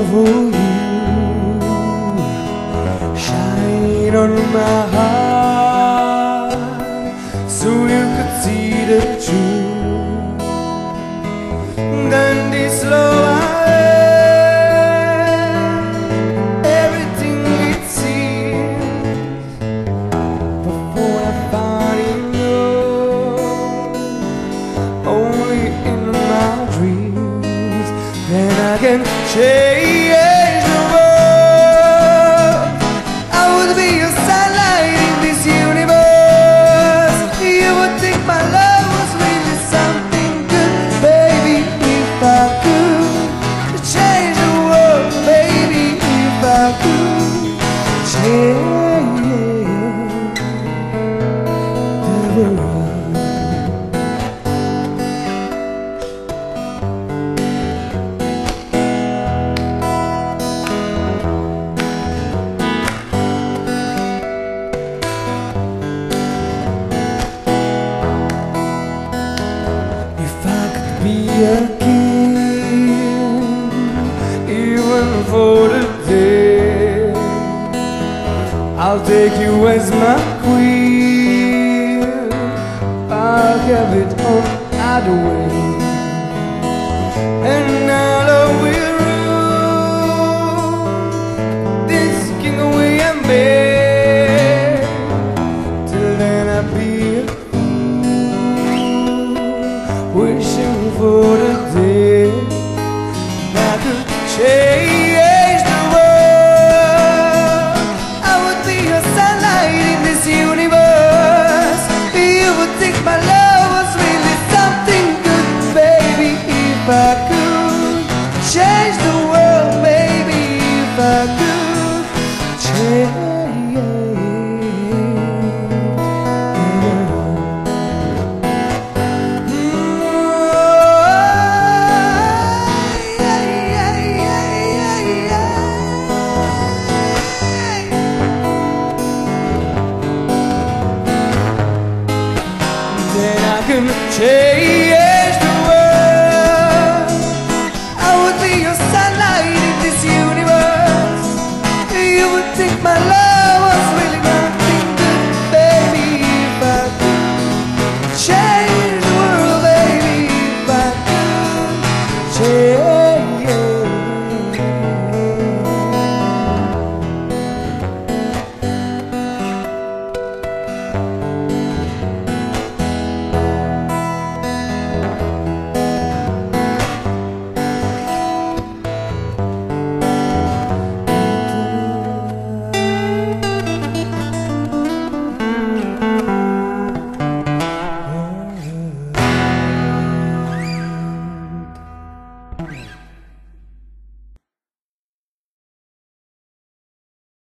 for you, shine on my heart so you could see the truth. Then this love everything it seems before I find you only in my dreams. Then I can change the world. I would be a sunlight in this universe. You would think my love was really something good, baby, if I could change the world, baby, if I could change the world. Be a king, even for the day. I'll take you as my queen. I'll have it on either way, and now love will rule this king away and bear. Till then I'll be a wishing for the day that could change the world. I would be a sunlight in this universe. You would think my love was really something good, baby, if I could change the world, baby, if I could change. Then I can change.